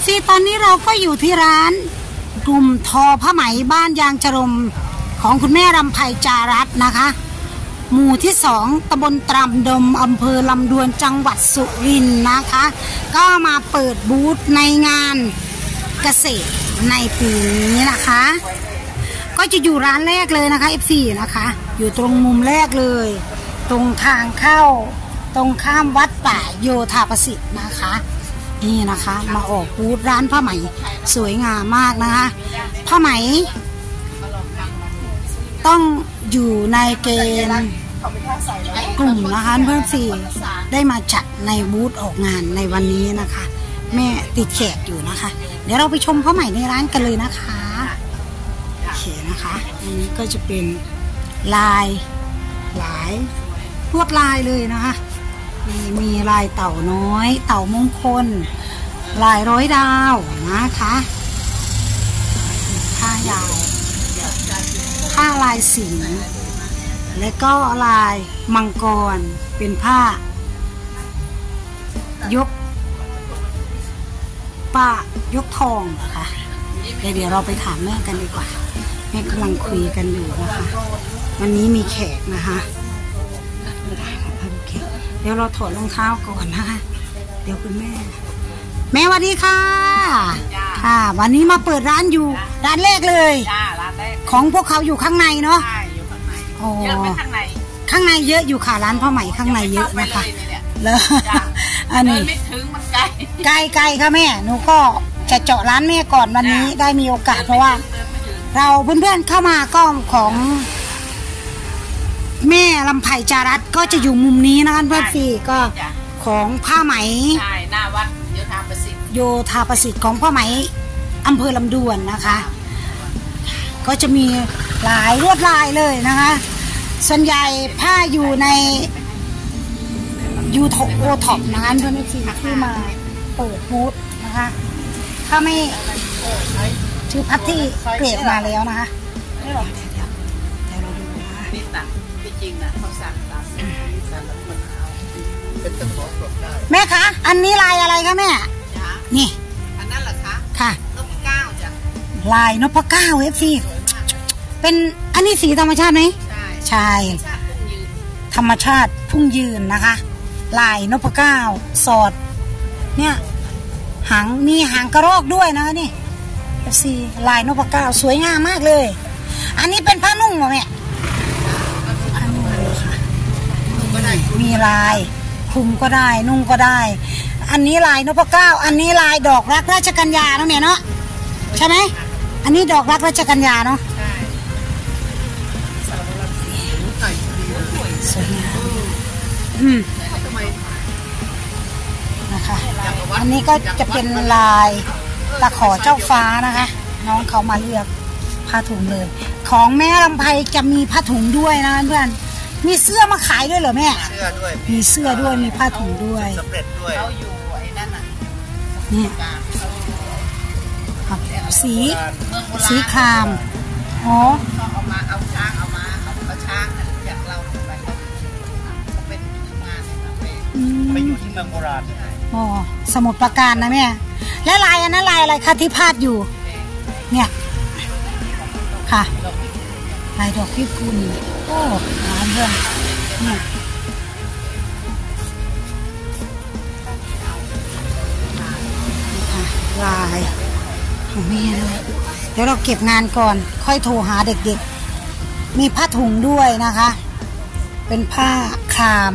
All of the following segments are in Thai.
FC ตอนนี้เราก็อยู่ที่ร้านกลุ่มทอผ้าไหมบ้านยางจรมของคุณแม่รำไพจารัตน์นะคะหมู่ที่2ตำบลตรำดมอำเภอลำดวนจังหวัดสุรินทร์นะคะก็มาเปิดบูธในงานเกษตรในปีนี้นะคะก็จะอยู่ร้านแรกเลยนะคะ FC นะคะอยู่ตรงมุมแรกเลยตรงทางเข้าตรงข้ามวัดป่าโยธาประสิทธิ์นะคะนี่นะคะมาออกบูธร้านผ้าไหมสวยงามมากนะคะผ้าไหมต้องอยู่ในเกณฑ์กลุ่มนะคะเพื่อนสี่ได้มาจัดในบูธออกงานในวันนี้นะคะแม่ติดแขกอยู่นะคะเดี๋ยวเราไปชมผ้าไหมในร้านกันเลยนะคะโอเคนะคะอันนี้ก็จะเป็นลายหลายลวดลายเลยนะคะมีลายเต่าน้อยเต่ามงคลลายร้อยดาวนะคะผ้ายาวผ้าลายสิงห์และก็ลายมังกรเป็นผ้ายกป้ายกทองนะคะเดี๋ยวเราไปถามแม่กันดีกว่าแม่กำลังคุยกันอยู่นะคะวันนี้มีแขกนะคะเดี๋ยวเราถอดรองเท้าก่อนนะคะเดี๋ยวคุณแม่สวัสดีค่ะค่ะวันนี้มาเปิดร้านอยู่ร้านแรกเลยของพวกเขาอยู่ข้างในเนาะโอ้ข้างในเยอะอยู่ค่ะร้านผ้าไหมข้างในเยอะนะคะแล้วอันนี้ไม่ถึงมันไกลค่ะแม่หนูก็จะเจาะร้านแม่ก่อนวันนี้ได้มีโอกาสเพราะว่าเราเพื่อนๆเข้ามาก็ของแม่ลำไพจารัตน์ก็จะอยู่มุมนี้นะคะเพื่อนฟีก็ของผ้าไหมหน้าวัดโยธาประสิทธิ์ของผ้าไหมอำเภอลำดวนนะคะก็จะมีหลายลวดลายเลยนะคะส่วนใหญ่ผ้าอยู่ในยูโอท็อปนะคะเพื่อนฟีที่มาเปิดบูธนะคะถ้าไม่ชื่อพัดที่เกรดมาแล้วนะคะจริงนะเขาสั่งตามแม่คะอันนี้ลายอะไรคะแม่นี่อันนั้นเหรอคะค่ะนพเก้าจ้ะลายนพเก้าFCเป็นอันนี้สีธรรมชาติไหมใช่ธรรมชาติพุ่งยืนนะคะลายนพเก้าสอดเนี่ยหางมีหางกระรอกด้วยนะนี่ FC ลายนพเก้าสวยงามมากเลยอันนี้เป็นผ้านุ่งเหรอแม่มีลายคลุมก็ได้นุ่งก็ได้อันนี้ลายนพเก้าอันนี้ลายดอกรักราชกัญญาเนาะแม่เนาะใช่ไหมอันนี้ดอกรักราชกัญญาเนาะสวยงามนะคะอันนี้ก็จะเป็นลายตะขอเจ้าฟ้านะคะน้องเขามาเลือกผ้าถุงเลยของแม่ลำไพจะมีผ้าถุงด้วยนะเพื่อนมีเสื้อมาขายด้วยเหรอแม่เสื้อด้วยมีเสื้อด้วยมีผ้าถุงด้วยสำเร็จด้วยเขาอยู่ไอ้นั่นน่ะนี่สีครามอ๋อเอามาเอาช้างเอาช้างจากเราไปเขาเป็นทำงานไปอยู่ที่เมืองโบราณอ๋อสมุทรปราการนะแม่และลายอันนั้นลายอะไรคะที่พาดอยู่เนี่ยค่ะลายดอกพิกุลโอ้ร้านเพื่อนเนี่ยลายของแม่ด้วยเดี๋ยวเราเก็บงานก่อนค่อยโทรหาเด็กๆมีผ้าถุงด้วยนะคะเป็นผ้าคราม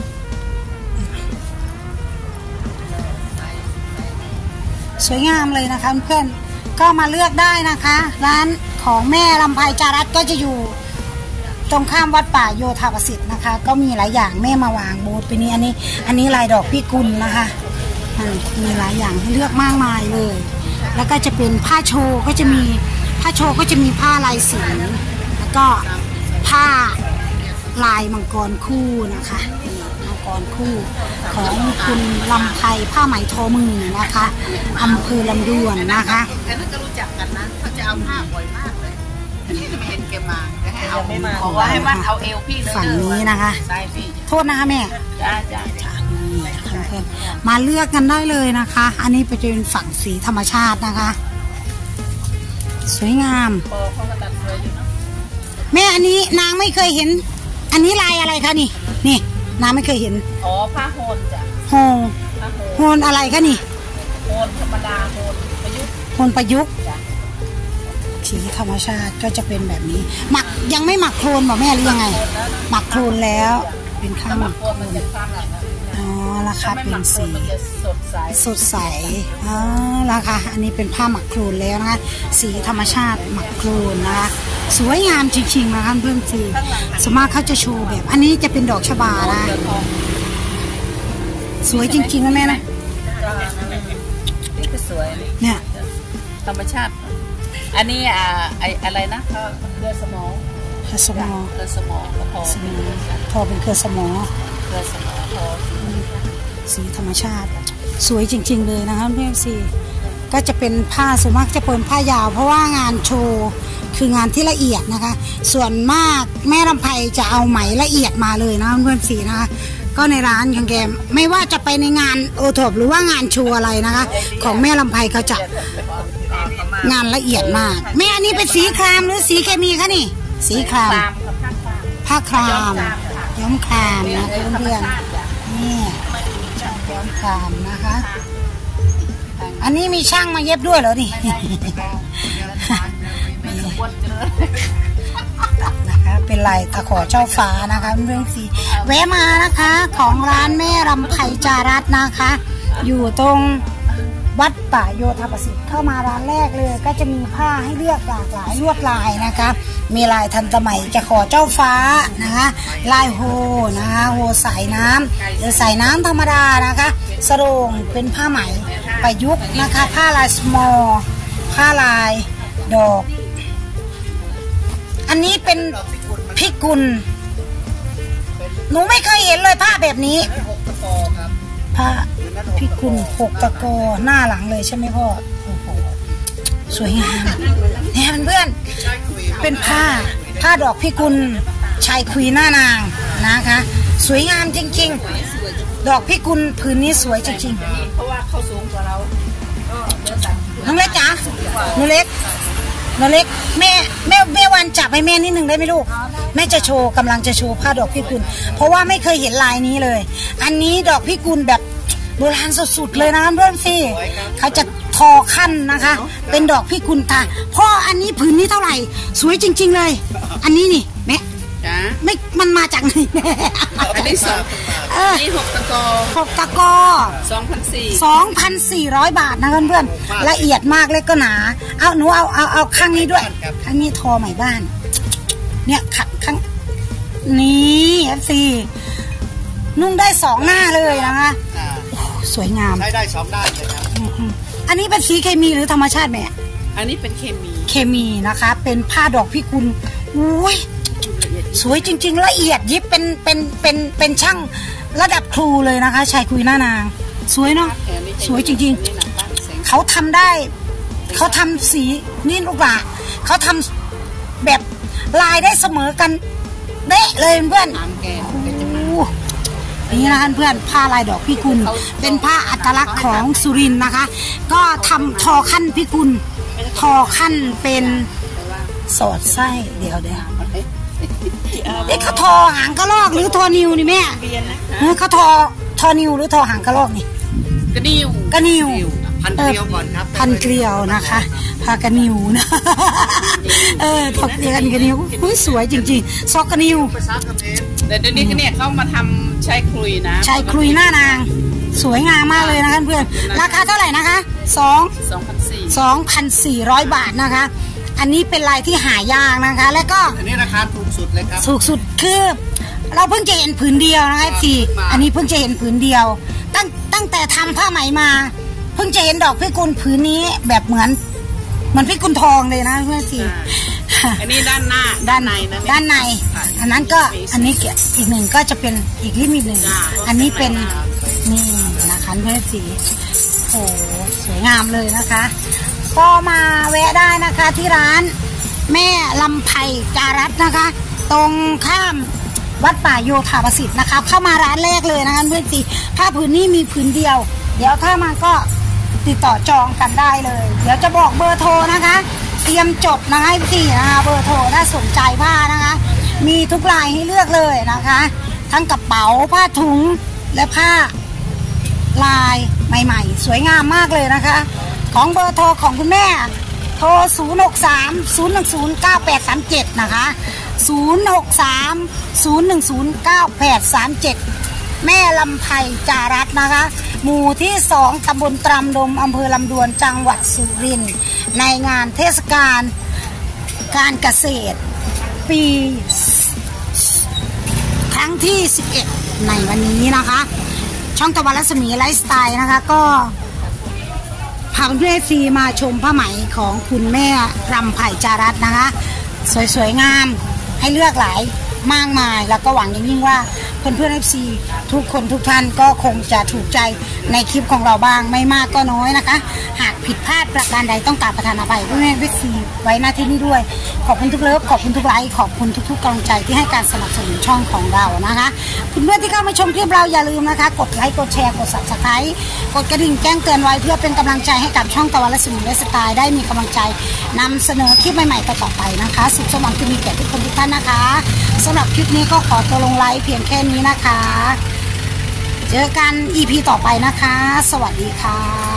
สวยงามเลยนะคะเพื่อนก็มาเลือกได้นะคะร้านของแม่ลำไพจารัตน์ก็จะอยู่ตรงข้ามวัดป่าโยธาประสิทธิ์นะคะก็มีหลายอย่างแม่มาวางบูธปีนี้อันนี้ลายดอกพิกุลนะคะมีหลายอย่างให้เลือกมากมายเลยแล้วก็จะเป็นผ้าโชว์ก็จะมีผ้าโชว์ก็จะมีผ้าลายสีแล้วก็ผ้าลายมังกรคู่นะคะมังกรคู่ของคุณลำไพผ้าไหมทอมือนะคะอำเภอลำดวนนะคะแต่น่าจะรู้จักกันนะเขาจะเอาผ้าบ่อยมากเลยไม่เห็นแกมาเอาไม่มาบอกว่าให้วัดเอาเอวพี่เลยฝั่งนี้นะคะโทษนะคะแม่จ้านี่เพื่พื่อนมาเลือกกันได้เลยนะคะ อันนี้เป็นฝั่งสีธรรมชาตินะคะสวยงามแม่อันนี้นางไม่เคยเห็นอันนี้ลายอะไรคะนี่นางไม่เคยเห็นอ๋อผ้าโฮนจ้ะโฮนอะไรคะนี่โฮนธรรมดาโฮนประยุกต์สีธรรมชาติก็จะเป็นแบบนี้หมักยังไม่หมักโคลนบอกแม่หรือยังไงหมักโคลนแล้วเป็นข้าวหมักโคลนอ๋อราคาเป็นสีสดใสอ๋อราคาอันนี้เป็นผ้าหมักโคลนแล้วนะคะสีธรรมชาติหมักโคลนนะคะสวยงามจริงๆนะคะเพื่อนสีสมมติเขาจะโชว์แบบอันนี้จะเป็นดอกชบานะสวยจริงๆนะแม่นะนี่ก็สวยเนี่ยธรรมชาติอันนี้อะไรนะเครือสมอพอเป็นเครือสมอสีธรรมชาติสวยจริงๆเลยนะคะเพื่อนสีก็จะเป็นผ้าส่วนมากจะเป็นผ้ายาวเพราะว่างานโชว์คืองานที่ละเอียดนะคะส่วนมากแม่ลำไพจะเอาไหมละเอียดมาเลยนะเพื่อนสีนะคะก็ในร้านของแกไม่ว่าจะไปในงานโอท็อปหรือว่างานโชว์อะไรนะคะของแม่ลำไพเขาจะงานละเอียดมากแม่อันนี้เป็นสีครามหรือสีเคมีคะนี่สีครามผ้าครามย้อมครามนะเพื่อนๆนี่ย้อมครามนะคะอันนี้มีช่างมาเย็บด้วยเหรอนี่นะคะเป็นลายตะขอเจ้าฟ้านะคะเรื่องสีแวะมานะคะของร้านแม่ลำไพจารัตนะคะอยู่ตรงวัดป่าโยธาประสิทธิ์เข้ามาร้านแรกเลยก็จะมีผ้าให้เลือกหลากหลายลวดลายนะคะมีลายทันสมัยจะขอเจ้าฟ้านะคะลายโฮนะคะโฮสายน้ำหรือสายน้ำธรรมดานะคะสรงเป็นผ้าไหมประยุกต์นะคะผ้าลายสมอลผ้าลายดอกอันนี้เป็นพิกุลหนูไม่เคยเห็นเลยผ้าแบบนี้ผ้าพิกุล6 ตะกอหน้าหลังเลยใช่ไหมพ่อสวยงามเนี่ยเพื่อนเป็นผ้าดอกพิกุลชายคุยหน้านางนะคะสวยงามจริงๆดอกพิกุลผืนนี้สวยจริงๆเพราะว่าเขาสูงกว่าเราน้องเล็กจ๋าน้องเล็กแม่วันจับให้แม่นิดนึงได้ไหมลูกแม่จะโชว์กำลังจะโชว์ผ้าดอกพิกุลเพราะว่าไม่เคยเห็นลายนี้เลยอันนี้ดอกพิกุลแบบโบราณสุดๆเลยนะเพื่อนสิเขาจะทอขั้นนะคะเป็นดอกพิกุลค่ะพ่ออันนี้ผืนนี้เท่าไหร่สวยจริงๆเลยอันนี้นี่แม่ไม่มันมาจากไหนแม่อันนี้นี่6 ตะกอ 6 ตะกอ2,400 บาทนะเพื่อนๆละเอียดมากเล็กก็หนาเอาหนูเอาข้างนี้ด้วยข้างนี้ทอใหม่บ้านเนี่ยข้างนี่สินุ่งได้2 หน้าเลยนะคะสวยงามใช้ได้2 ด้านเลยครับอันนี้เป็นสีเคมีหรือธรรมชาติแม่อันนี้เป็นเคมีนะคะเป็นผ้าดอกพิกุลอุ้ยสวยจริงๆละเอียดยิบเป็นช่างระดับครูเลยนะคะชายคุยหน้านางสวยเนาะสวยจริงๆเขาทำได้เขาทำสีนี่ลูกหลานเขาทำแบบลายได้เสมอกันเด๊ะเลยเพื่อนนี่นะคะเพื่อนผ้าลายดอกพิกุลเป็นผ้าอัตลักษณ์ของสุรินทร์นะคะก็ทำทอขั้นพิกุลทอขั้นเป็นสอดไส้เดี๋ยวเขาทอหางกระรอกหรือทอนิวนี่แม่เขาทอนิวหรือทอหางกระรอกนี่กระนิวพันเกลียวก่อนครับพันเกลียวนะคะพากระนิวนะทอเกลียวกันกระนิวสวยจริงๆซอกกระนิวแต่เดี๋ยวนี้เนี่ยเขามาทำชายคลุยนะชายคลุยหน้านางสวยงามมากเลยนะคะเพื่อนราคาเท่าไหร่นะคะ2,400 บาทนะคะอันนี้เป็นลายที่หายากนะคะแล้วก็อันนี้ราคาถูกสุดเลยครับถูกสุดคือเราเพิ่งจะเห็นผืนเดียวนะคะพี่อันนี้เพิ่งจะเห็นผืนเดียวตั้งแต่ทำผ้าไหมมาเพิ่งจะเห็นดอกพิกุลผืนนี้แบบเหมือนพิกุลทองเลยนะเพื่อนสิอันนี้ด้านหน้าด้านในอันนั้นก็อันนี้อีกหนึ่งก็จะเป็นอีกลิมิตหนึ่งอันนี้เป็นนี่นะคะเพื่อนสิโอ้สวยงามเลยนะคะก็มาแวะได้นะคะที่ร้านแม่ลำไพจารัตนะคะตรงข้ามวัดป่าโยธาประสิทธิ์นะคะเข้ามาร้านแรกเลยนะคะเพื่อนสิผ้าผืนนี้มีผืนเดียวเดี๋ยวถ้ามาก็ติดต่อจองกันได้เลยเดี๋ยวจะบอกเบอร์โทรนะคะเตรียมจดนะคะพี่นะคะเบอร์โทรถ้าสนใจผ้านะคะมีทุกลายให้เลือกเลยนะคะทั้งกระเป๋าผ้าถุงและผ้าลายใหม่ๆสวยงามมากเลยนะคะของเบอร์โทรของคุณแม่โทร 063-010-9837 นะคะ 063-010-9837 แม่ลำไพจารัตน์นะคะหมู่ที่2ตำบลตรำดมอำเภอลำดวนจังหวัดสุรินทร์ในงานเทศกาลการเกษตรปีครั้งที่11ในวันนี้นะคะช่องตะวันรัศมีไลฟ์สไตล์นะคะก็พาเพื่อนๆซีมาชมผ้าไหมของคุณแม่รำไผ่จารัตน์นะคะสวยๆงามให้เลือกหลายมากมายแล้วก็หวังอย่างยิ่งว่าเพื่อนๆ FC ทุกคนทุกท่านก็คงจะถูกใจในคลิปของเราบ้างไม่มากก็น้อยนะคะหากผิดพลาดประการใดต้องกราบประทานอภัยเพื่อนๆ FC ไว้หน้าที่นี้ด้วยขอบคุณทุกเลิฟขอบคุณทุกไลค์ขอบคุณทุกๆกำลังใจที่ให้การสนับสนุนช่องของเรานะคะเพื่อนๆที่เข้ามาชมคลิปเราอย่าลืมนะคะกดไลค์กดแชร์กด Subscribe กดกระดิ่งแจ้งเตือนไว้เพื่อเป็นกำลังใจให้กับช่องตะวันรัศมีไลฟ์สไตล์ได้มีกำลังใจนำเสนอคลิปใหม่ๆต่อไปนะคะสุขสมหวังจะมีแก่ทุกคนทุกท่านนะคะสำหรับคลิปนี้ก็ขอตัวลงไลฟ์เพียงแค่นี้นะคะเจอกัน EP ต่อไปนะคะสวัสดีค่ะ